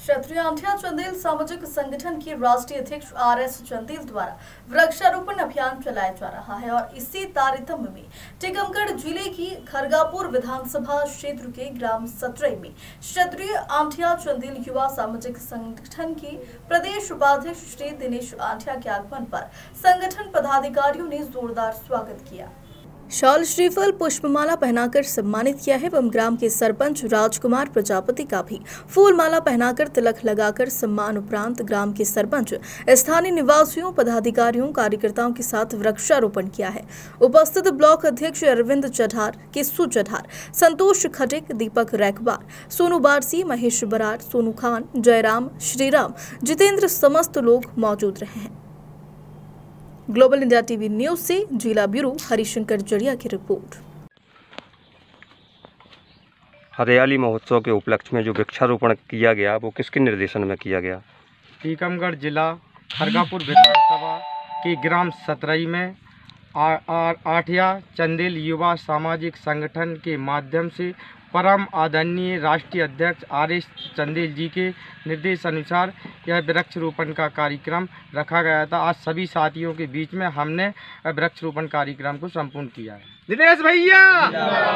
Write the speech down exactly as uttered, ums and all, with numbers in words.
क्षत्रिय आंठिया चंदेल सामाजिक संगठन के राष्ट्रीय अध्यक्ष आर एस चंदेल द्वारा वृक्षारोपण अभियान चलाया जा रहा है और इसी तारतम्य में टीकमगढ़ जिले की खरगापुर विधानसभा क्षेत्र के ग्राम सत्रई में क्षत्रिय आंठिया चंदेल युवा सामाजिक संगठन के प्रदेश उपाध्यक्ष श्री दिनेश आंठिया के आगमन पर संगठन पदाधिकारियों ने जोरदार स्वागत किया। शॉल श्रीफल पुष्पमाला पहनाकर सम्मानित किया है एवं ग्राम के सरपंच राजकुमार प्रजापति का भी फूल माला पहनाकर तिलक लगाकर सम्मान उपरांत ग्राम के सरपंच स्थानीय निवासियों पदाधिकारियों कार्यकर्ताओं के साथ वृक्षारोपण किया है। उपस्थित ब्लॉक अध्यक्ष अरविंद चढ़ार, किस्सू चढ़ार, संतोष खटिक, दीपक रैकबार, सोनू बारसी, महेश बरार, सोनू खान, जयराम, श्रीराम, जितेंद्र समस्त लोग मौजूद रहे हैं। ग्लोबल इंडिया टीवी न्यूज से जिला ब्यूरो हरिशंकर जड़िया की रिपोर्ट। हरियाली महोत्सव के उपलक्ष्य में जो वृक्षारोपण किया गया वो किसके निर्देशन में किया गया? टीकमगढ़ जिला खरगापुर विधानसभा के ग्राम सत्रई में आठिया चंदेल युवा सामाजिक संगठन के माध्यम से परम आदरणीय राष्ट्रीय अध्यक्ष आर एस चंदेल जी के निर्देश अनुसार यह वृक्षारोपण का कार्यक्रम रखा गया था। आज सभी साथियों के बीच में हमने वृक्षारोपण कार्यक्रम को संपूर्ण किया है। दिनेश भैया।